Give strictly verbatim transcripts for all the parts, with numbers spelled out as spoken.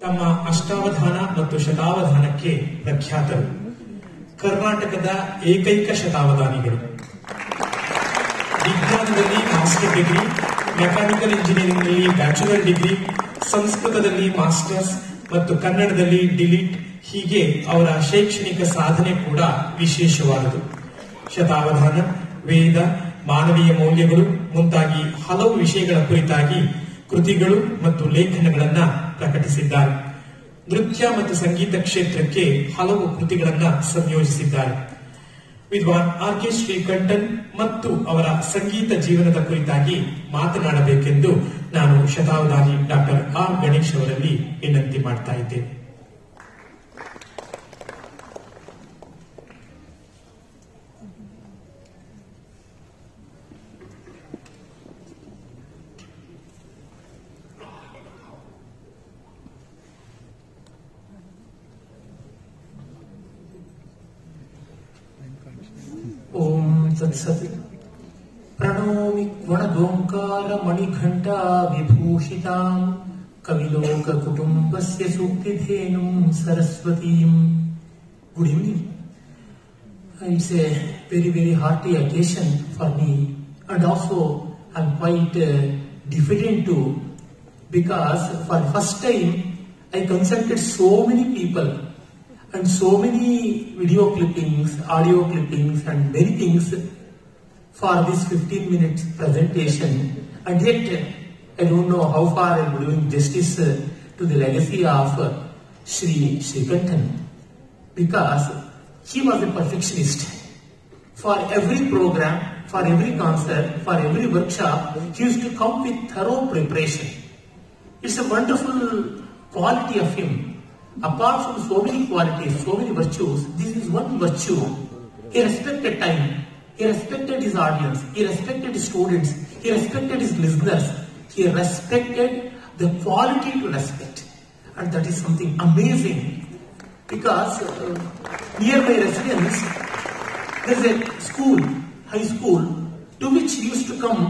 ತಮ್ಮ ಅಷ್ಟಾವಧಾನ ಮತ್ತು ಶತಾವಧಾನಕ್ಕೆ ಪ್ರಖ್ಯಾತರು. ಕರ್ನಾಟಕದ ಏಕೈಕ ಶತಾವಧಾನಿಗಳು. ವಿಜ್ಞಾನದಲ್ಲಿ ಮಾಸ್ಟರ್ ಡಿಗ್ರಿ, ಮೆಕ್ಯಾನಿಕಲ್ ಇಂಜಿನಿಯರಿಂಗ್ ನಲ್ಲಿ ಬ್ಯಾಚುಲರ್ ಡಿಗ್ರಿ, ಸಂಸ್ಕೃತದಲ್ಲಿ ಮಾಸ್ಟರ್ಸ್ ಮತ್ತು ಕನ್ನಡದಲ್ಲಿ ಡಿಲಿಟ್. ಹೀಗೆ ಅವರ ಶೈಕ್ಷಣಿಕ ಸಾಧನೆ ಕೂಡ ವಿಶೇಷವಾದುದು. ಶತಾವಧಾನ, ವೇದ, ಮಾನವೀಯ ಮೌಲ್ಯಗಳು ಮುಂತಾಗಿ ಹಲವು ವಿಷಯಗಳ ಕುರಿತಾಗಿ ಕೃತಿಗಳು ಮತ್ತು ಲೇಖನಗಳನ್ನ ಪ್ರಕಟಿಸಿದ್ದಾರೆ. ನೃತ್ಯ ಮತ್ತು ಸಂಗೀತ ಕ್ಷೇತ್ರಕ್ಕೆ ಹಲವು ಕೃತಿಗಳನ್ನ ಸಂಯೋಜಿಸಿದ್ದಾರೆ. ವಿದ್ವಾನ್ ಆರ್ ಕೆ ಶ್ರೀಕಂಠನ್ ಮತ್ತು ಅವರ ಸಂಗೀತ ಜೀವನದ ಕುರಿತಾಗಿ ಮಾತನಾಡಬೇಕೆಂದು ನಾನು ಶತಾವಧಾನಿ ಡಾಕ್ಟರ್ ಆರ್ ಗಣೇಶ್ ಅವರಲ್ಲಿ ವಿನಂತಿ ಮಾಡ್ತಾ ಇದ್ದೇನೆ. ಓಂ ತತ್ಸತ್. ಪ್ರಣೋಮಿ ಗುಣದೋಂಕಾರ ಮಣಿಘಂಟಾ ವಿಭೂಷಿತಾಂ ಕವಿಲೋಕ ಕುಟುಂಬಸ್ಯ ಸೂಕ್ತಿಧೇನುಂ ಸರಸ್ವತೀಂ. Good evening. It's a very very hearty occasion for me, and also I'm quite uh, diffident too, because for the first time I consulted so many people and so many video clippings, audio clippings and many things for this fifteen minutes presentation, and yet I don't know how far I am doing justice to the legacy of Sri Srikantan, because he was a perfectionist. For every program, for every concert, for every workshop, he used to come with thorough preparation. It's a wonderful quality of him. Apart from so many qualities, so many virtues, this is one virtue. He respected time, he respected his audience, he respected his students, he respected his listeners, he respected the quality to respect. And that is something amazing, because uh, near my residence, there is a school, high school, to which he used to come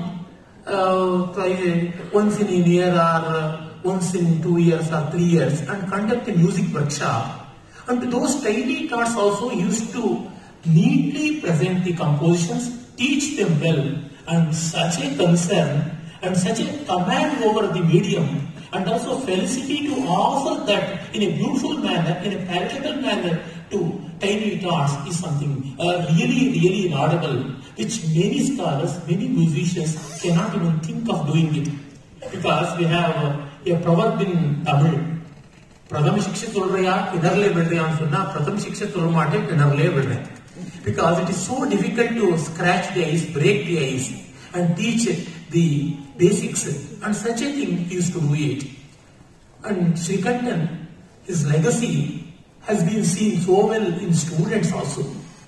uh, once in a year or uh, once in two years or three years and conduct a music workshop. And those tiny tots also used to neatly present the compositions, teach them well, and such a concern and such a command over the medium, and also felicity to offer that in a beautiful manner, in a palatable manner to tiny tots is something uh, really, really laudable, which many scholars, many musicians cannot even think of doing it. Because we have uh, a proverb in Tamil, Pratham Shiksha Solraya, Inarle Vidya Ansuna, Pratham Shiksha Solmate, Inarle Vidya. Because it is so difficult to scratch the ice, break the ice, and teach the basics, and such a thing he used to do it. And Srikantan, his legacy has been seen so well in students also.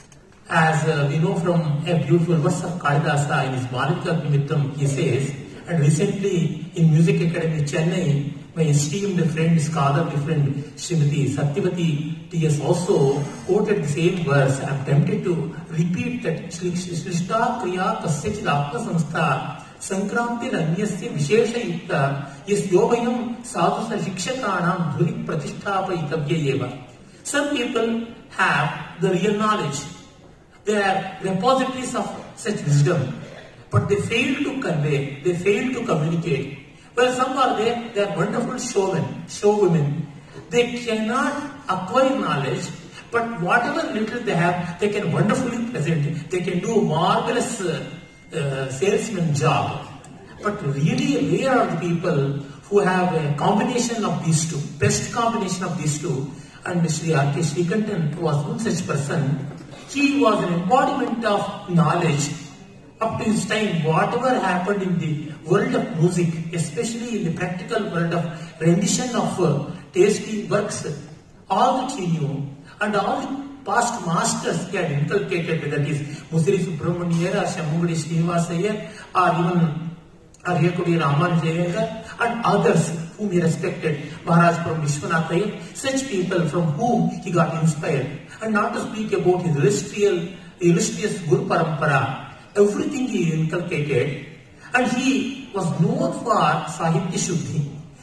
As uh, we know from a beautiful verse of Kalidasa in his Malika Nimittam, he says, and recently in Music Academy Chennai, my esteemed friend, scholarly friend, Srimati Satyavati T S also quoted the same verse. I am tempted to repeat that. Shrishta Kriya Kasyachid Atma Samstha Sankranti Ranyasya Vishesha Yukta Yes Yobayam Sadhusa Shikshakanam Dhurik Pratishthapaitavya Eva. Some people have the real knowledge. They are repositories of such wisdom, but they fail to convey, they fail to communicate. Well, some are there, they are wonderful showmen, showwomen. They cannot acquire knowledge, but whatever little they have, they can wonderfully present it. They can do a marvelous uh, uh, salesman job. But really, rare are the people who have a combination of these two, best combination of these two. And Sri R K Srikantan was one such person. He was an embodiment of knowledge. Up to his time, whatever happened in the world of music, especially in the practical world of rendition of uh, tasty works, all that he knew, and all the past masters he had inculcated, whether it is Musiri Subramaniya or Shammugadi Srinivasaya or even Aryakudi Ramanujayanga and others whom he respected, Maharaj from Vishwanathaya, such people from whom he got inspired. And not to speak about his illustrious, illustrious Guru Parampara, everything he inculcated, and he was known for Sahitya Shuddhi.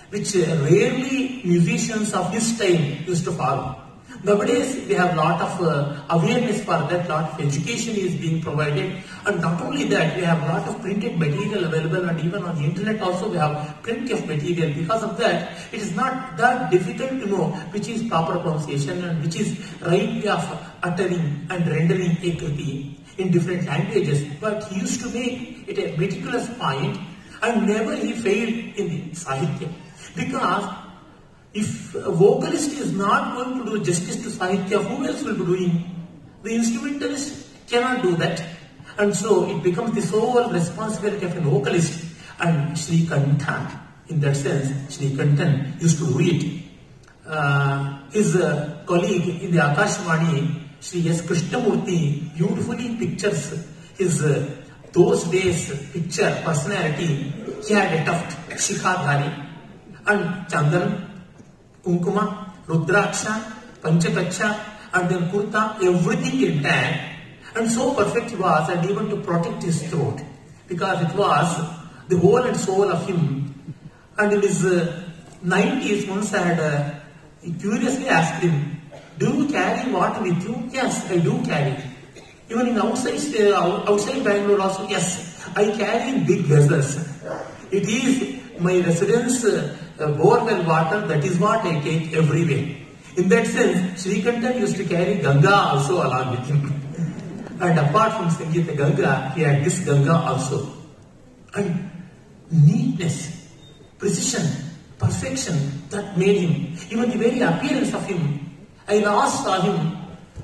which uh, rarely musicians of his time used to follow. Nowadays, we have a lot of uh, awareness for that, lot of education is being provided, and not only that, we have a lot of printed material available, and even on the internet also we have plenty of material. Because of that, it is not that difficult to know which is proper pronunciation and which is right way of uttering and rendering a kriti in different languages. But he used to make it a meticulous point, and never he failed in the Sahitya. Because if a vocalist is not going to do justice to Sahitya, who else will be doing? The instrumentalist cannot do that. And so it becomes the sole responsibility of a vocalist. And Sri Kantha, in that sense, Sri Kantan used to do it. Uh, his uh, colleague in the Akashvani, Sri S. Krishnamurti, beautifully pictures his uh, those days picture personality. He had a tuft, Shikhadhari, and Chandan, Kunkuma, Rudraksha, Panchakacha, and then Kurta, everything intact. And so perfect he was, and even to protect his throat, because it was the whole and soul of him. And in his uh, nineties, once I had uh, curiously asked him, "Do you carry water with you?" "Yes, I do carry." Even in outside, uh, outside Bangalore also, "Yes, I carry in big vessels. It is my residence uh, borewell water, that is what I take everywhere." In that sense, Sri Kantan used to carry Ganga also along with him. And apart from Sangeeta Ganga, he had this Ganga also. And neatness, precision, perfection, that made him. Even the very appearance of him. I last saw him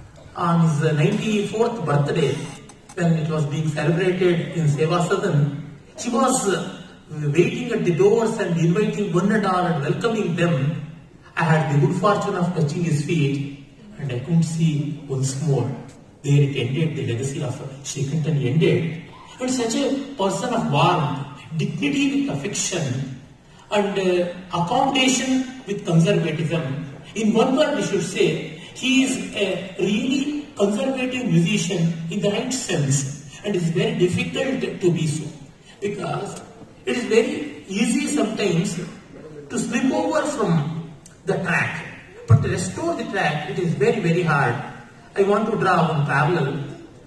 on his ninety-fourth birthday, when it was being celebrated in Seva Sadan. He was waiting at the doors and inviting one and all and welcoming them. I had the good fortune of touching his feet, and I couldn't see once more. There it ended, the legacy of Sri Kantan ended. And such a person of warmth, dignity with affection, and uh, accommodation with conservatism. In one word, we should say, he is a really conservative musician in the right sense, and it is very difficult to be so, because it is very easy sometimes to slip over from the track, but to restore the track, it is very, very hard. I want to draw one parallel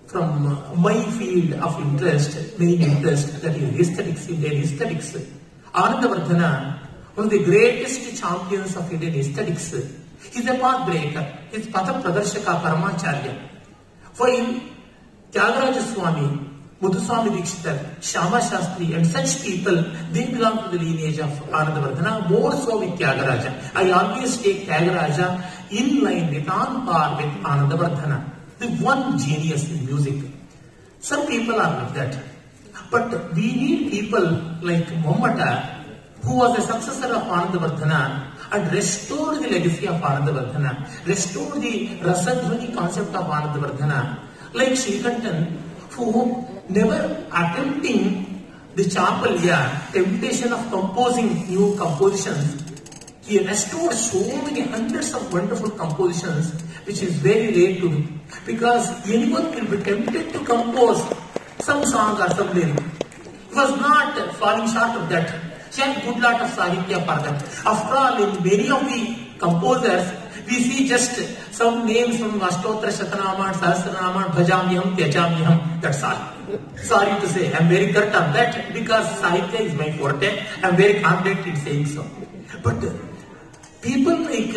from my field of interest, main interest, that is aesthetics, Indian aesthetics. Anandavardhana, one of the greatest champions of Indian aesthetics, is a path breaker. He is Patha Pradarshaka Paramacharya. While Tyagaraja Swami, Muthuswami Dikshitar, Shyama Shastri, and such people, they belong to the lineage of Anandavardhana, more so with Tyagaraja. I always take Tyagaraja in line with, on par with Anandavardhana, the one genius in music. Some people are like that. But we need people like Mammata, who was a successor of Anandavardhana, and restored the legacy of Anandavardhana, restored the Rasadhvani concept of Anandavardhana, like Sri Kantan, who never attempting the Chapalya, temptation of composing new compositions, he restored so many hundreds of wonderful compositions, which is very rare to do, because anyone will be tempted to compose some song or some lyric. He was not falling short of that. He had good lot of Sahitya for that. After all, in many of the composers, we see just some names from Ashtotra, Shatanama, Sahasranama, Bhajamyam, Tyajamyam, that's all. Sorry to say, I am very curt on that, because Sahitya is my forte. I am very confident in saying so. But people like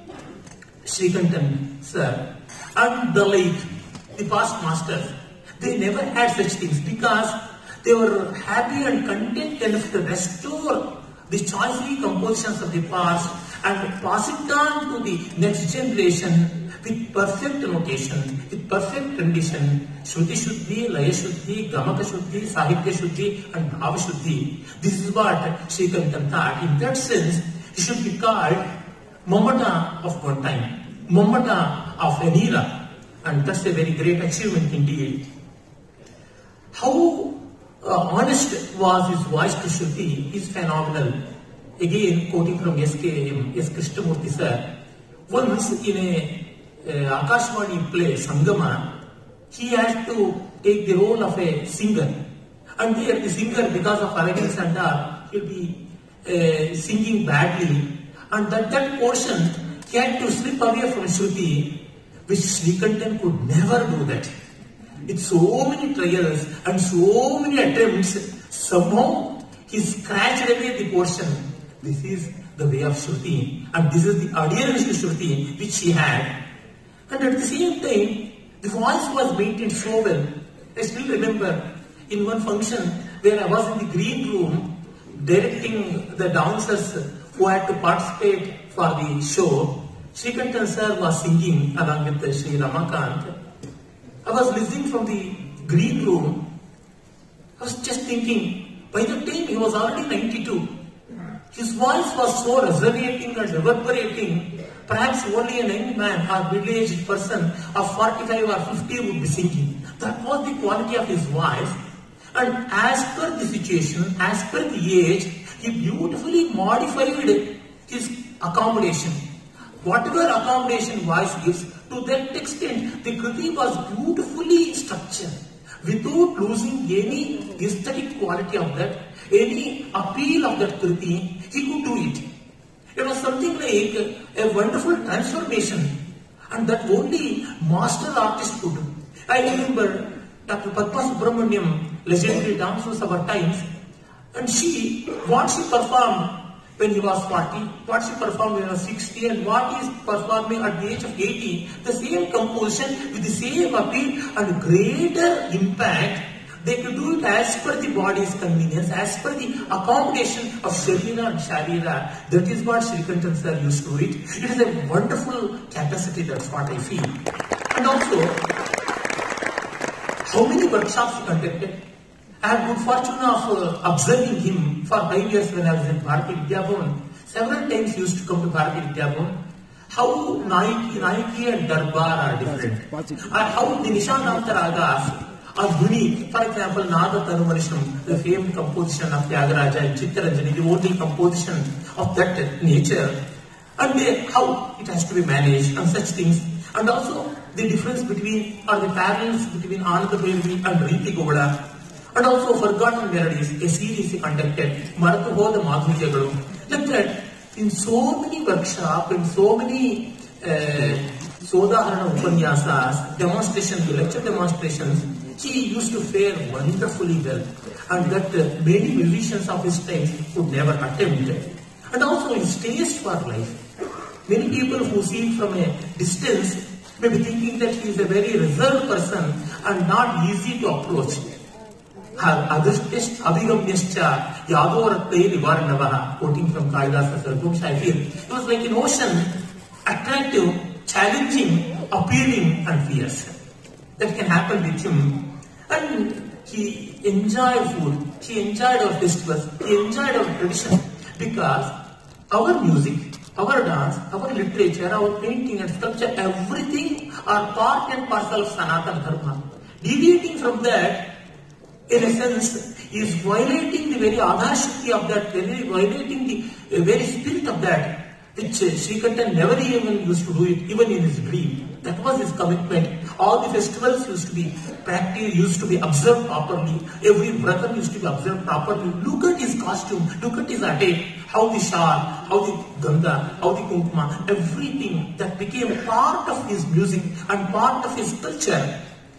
Sri Kantan, sir, and the like, the past masters, they never had such things, because they were happy and content enough to restore the choicely compositions of the past and pass it on to the next generation with perfect notation, with perfect condition, Shruti Shuddhi, Laya Shuddhi, Gamaka Shuddhi, Sahitya Shuddhi, and Bhava Shuddhi. This is what Sri Kantan thought. In that sense, he should be called Mammata of one time, Mammata of an era, and that's a very great achievement indeed. How uh, honest was his voice to Shruti is phenomenal. Again, quoting from S K M, S. Krishnamurti sir, once in a uh, Akashvani play, Sangama, he had to take the role of a singer. And there the singer, because of arrogance and all, he'll be uh, singing badly, and that, that portion he had to slip away from Shruti, which Srikantan could never do that. With so many trials and so many attempts, somehow he scratched away the portion. This is the way of Shruti, and this is the adherence to Shruti which he had. And at the same time, the voice was maintained so well. I still remember in one function where I was in the green room directing the dancers who had to participate for the show. Srikantan sir was singing along with Sri Ramakant. I was listening from the green room. I was just thinking, by the time he was already ninety-two, his voice was so resonating and reverberating, perhaps only a young man or middle-aged person of forty-five or fifty would be singing. That was the quality of his voice. And as per the situation, as per the age, he beautifully modified his accommodation. Whatever accommodation voice gives, to that extent, the Kriti was beautifully structured, without losing any aesthetic quality of that, any appeal of that Kriti, he could do it. It was something like a wonderful transformation, and that only master artist could do. I remember Doctor Padma Subramaniam, legendary dancers of our times, and she, what she performed when he was forty, what she performed when he was sixty, and what he is performing at the age of eighty, the same composition with the same appeal and greater impact. They could do it as per the body's convenience, as per the accommodation of Sharira and Sharira. That is what Srikantan sir used to do it. It is a wonderful capacity, that's what I feel. And also, how many workshops he conducted? I had good fortune of uh, observing him for five years when I was in Bharati Vidya Bhavan. Several times he used to come to Bharati Vidya Bhavan. How Naiki, Naiki and Darbar are different. Uh, how the Nishananta Ragas are unique. For example, Nada Tanumanisham, the famed composition of Tyagaraja and Chittaranjani, the only composition of that nature. And they, how it has to be managed and such things. And also the difference between, or the parallels between Ananda Bhairavi and Riti Gowda. And also Forgotten Melodies, a series he conducted, Maratu Hoda Madhuryaгаlu. Like that, in so many workshops, in so many uh, Sodaharana Upanyasas, demonstrations, lecture demonstrations, he used to fare wonderfully well. And that uh, many musicians of his time could never attempt it. And also his taste for life. Many people who see him from a distance may be thinking that he is a very reserved person and not easy to approach. Adrishtest Abhigamyascha Yadorattai Nivarnavaha, quoting from Kalidasa Sargumsha, I feel. It was like an ocean, attractive, challenging, appealing, and fierce. That can happen with him. And he enjoyed food, he enjoyed our festivals, he enjoyed our tradition, because our music, our dance, our literature, our painting and sculpture, everything are part and parcel of Sanatana Dharma. Deviating from that, in a sense, is violating the very adhashakti of that, very violating the uh, very spirit of that, which uh, Srikantan never even used to do it, even in his dream. That was his commitment. All the festivals used to be practiced, used to be observed properly. Every vratam used to be observed properly. Look at his costume, look at his attire, how the shar, how the ganga, how the kunkuma, everything that became part of his music and part of his culture.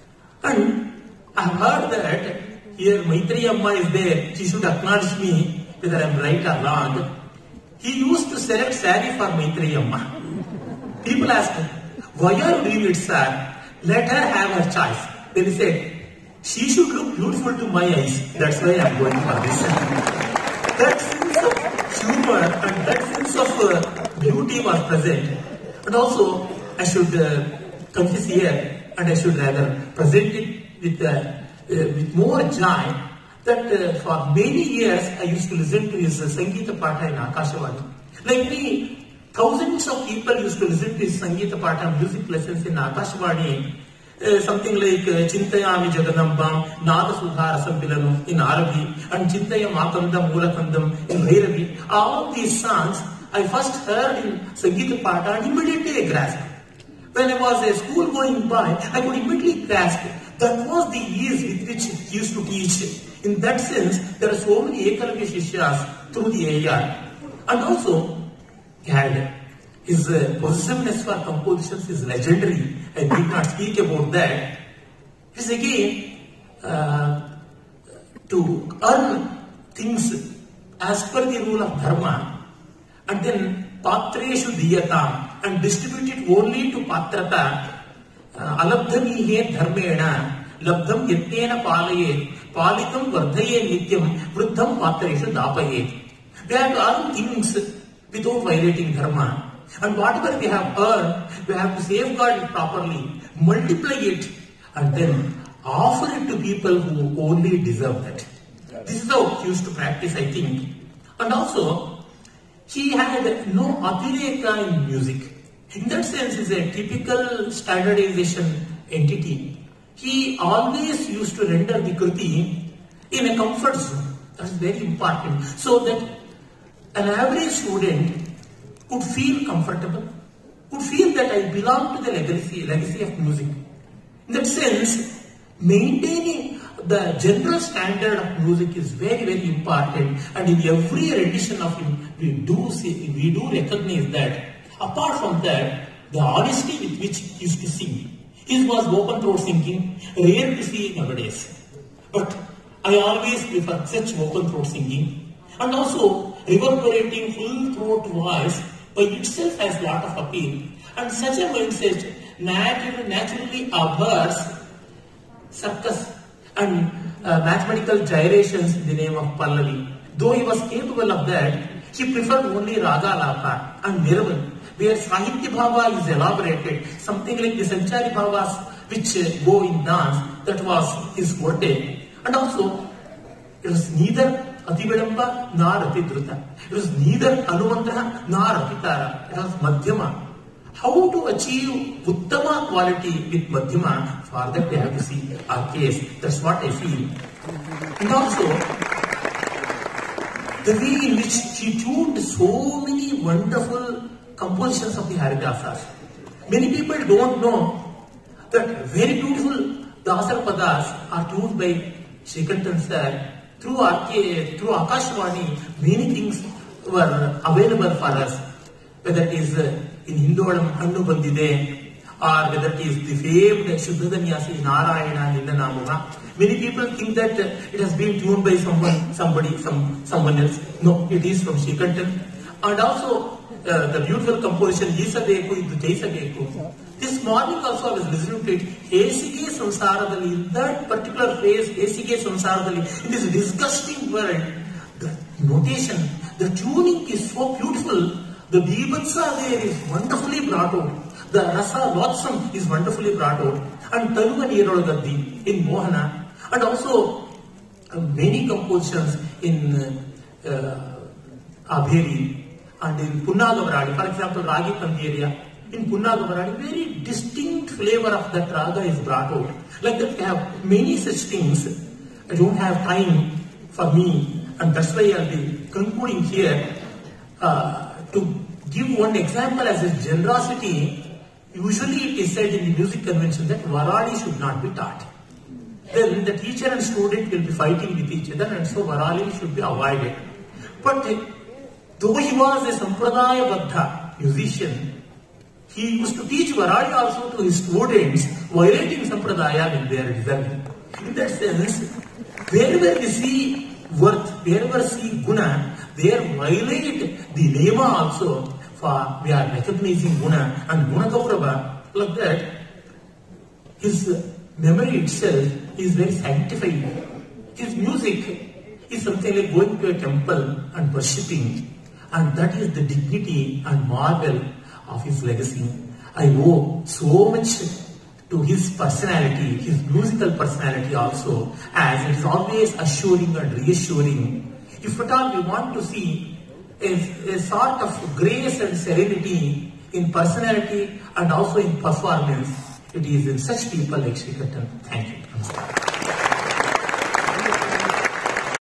And I have heard that here Maitreyi Amma is there, she should acknowledge me whether I am right or wrong. He used to select saree for Maitreyi Amma. People asked him, why are you doing it, sir? Let her have her choice. Then he said, she should look beautiful to my eyes. That's why I am going for this. That sense of humor and that sense of uh, beauty was present. And also, I should uh, confess here, and I should rather present it with uh, Uh, with more joy, that uh, for many years I used to listen to his uh, Sangeeta Patha in Akashvani. Like me, thousands of people used to listen to his Sangeeta Patha music lessons in Akashvani. Uh, something like uh, Chintayami Jaganambam, Nada Sudha Rasambilanu in Arabi, and Chintaya Makandam Mulakandam in Bhairavi. All these songs I first heard in Sangeeta Patha and immediately I grasped. When I was a school going by, I could immediately grasp it. That was the ease with which he used to teach In that sense, there are so many Ekalavya Shishyas through the area. And also, he had his uh, possessiveness for compositions is legendary. I need not speak about that. It is again uh, to earn things as per the rule of dharma, and then patreshu diyatam, and distribute it only to patrata. Alabdhamihe dharmena labdham yatnena palayet palitam vardhaye nityam vruddham patreshu dapayet. They have to earn things without violating dharma, and whatever they have earned, we have to safeguard it properly, multiply it, and then offer it to people who only deserve that. This is how he used to practice, I think. And also, he had no atireka in music. In that sense, he is a typical standardization entity. He always used to render the kriti in a comfort zone. That is very important. So that an average student could feel comfortable, could feel that I belong to the legacy, legacy of music. In that sense, maintaining the general standard of music is very, very important, and in every rendition of him, we do see, we do recognize that. Apart from that, the honesty with which he used to sing. His was open throat singing, rare to see nowadays. But I always prefer such open throat singing, and also reverberating full throat voice by itself has lot of appeal, and such a mindset naturally, naturally abhors circus and uh, mathematical gyrations in the name of Pallavi. Though he was capable of that, he preferred only Raga Lapa and Niravan, where Sahitya Bhava is elaborated, something like the Sanchari Bhavas which uh, go in dance, that was his forte. And also, it was neither Atividamba nor Atidruta. It was neither Anumantra nor Apitara. It was Madhyama. How to achieve Uttama quality with Madhyama, for that we have to see our case. That's what I feel. And also, the way in which he tuned so many wonderful compositions of the Haridasas. Many people don't know that very beautiful Dasar Padas are tuned by Srikantan sir. Through, through Akashvani, many things were available for us, whether it is uh, in Hindolam Hannu Bandide, or whether it is the famed Shuddhadanyasi Narayana Nindanamuma. Many people think that uh, it has been tuned by someone, somebody, some, someone else. No, it is from Srikantan. And also uh, the beautiful composition Yisabeku Idu Jaisabeku. This morning also I was listening to it. Hesige Samsaradali, in that particular phrase, Hesige Samsaradali, in this disgusting word, the notation, the tuning is so beautiful. The Bibhatsa there is wonderfully brought out. The Rasa Vatsam is wonderfully brought out. And Tanuva Nirolagaddi in Mohana. And also uh, many compositions in uh, uh, Abheri and in Punnagavaradi. For example, Ragi Kandiria. In Punnagavaradi, very distinct flavor of that raga is brought out. Like that, we have many such things. I don't have time for me, and that's why I'll be concluding here. Uh, to give one example as a generosity, usually it is said in the music convention that Varali should not be taught. Then the teacher and student will be fighting with each other, and so Varali should be avoided. But though he was a Sampradaya Baddha musician, he used to teach Varali also to his students, violating Sampradaya when they are deserving. In that sense, wherever we see worth, wherever we see guna, there violate the nema also, for we are recognizing guna and guna gaurava. Like that, his memory itself is very sanctified. His music is something like going to a temple and worshipping, and that is the dignity and marvel of his legacy. I owe so much to his personality, his musical personality also, as it is always assuring and reassuring. If at all we want to see a, a sort of grace and serenity in personality and also in performance, it is in such people like Srikantan. Thank you. Namaskar.